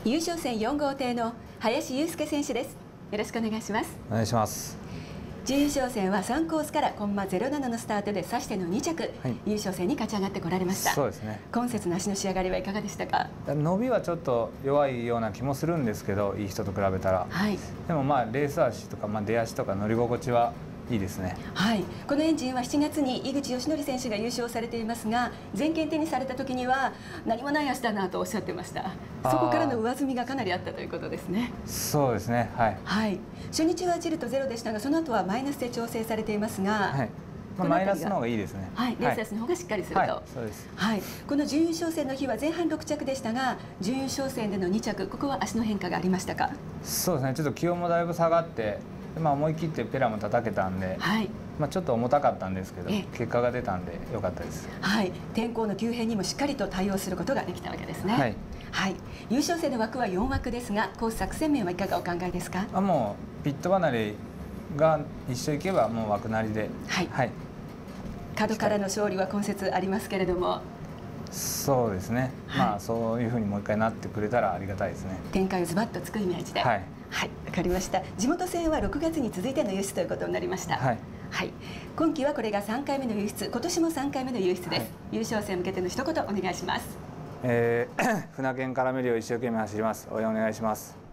優勝戦4号艇の林祐介選手です。よろしくお願いします。 お願いします。 準優勝戦は3コースからコンマ07のスタートで指しての2着、はい、優勝戦に勝ち上がってこられました。 そうですね。 今節の足の仕上がりはいかがでしたか？ 伸びはちょっと弱いような気もするんですけど、いい人と比べたら、はい、でもレース足とか、出足とか乗り心地はいいですね。 はい、このエンジンは7月に井口義則選手が優勝されていますが、全県手にされた時には何もない足だなとおっしゃってました。そこからの上積みがかなりあったということですね。 そうですね。はい。 はい。初日はチルトゼロでしたが、その後はマイナスで調整されていますが、はい、 マイナスの方がいいですね。 はい、レース足の方がしっかりすると。はい、 そうです。 はい。この準優勝戦の日は前半6着でしたが、準優勝戦での2着、ここは足の変化がありましたか？ そうですね。ちょっと気温もだいぶ下がって、思い切ってペラも叩けたんで、はい、ちょっと重たかったんですけど、結果が出たんで良かったです。 はい。天候の急変にもしっかりと対応することができたわけですね。はい。はい。優勝戦の枠は4枠ですが、コース作戦面はいかがお考えですか？ もうピット離れが一緒いけばもう枠なりで。はい。はい。 角からの勝利は今節ありますけれども。 そうですね。はい、そういうふうにもう一回なってくれたらありがたいですね。 展開をズバッとつくイメージで。はい。はい、わかりました。地元戦は6月に続いての輸出ということになりました。はい。はい。今季はこれが3回目の輸出、今年も3回目の輸出です。はい、優勝戦に向けての一言お願いします。 船券絡めるよう一生懸命走ります。応援お願いします。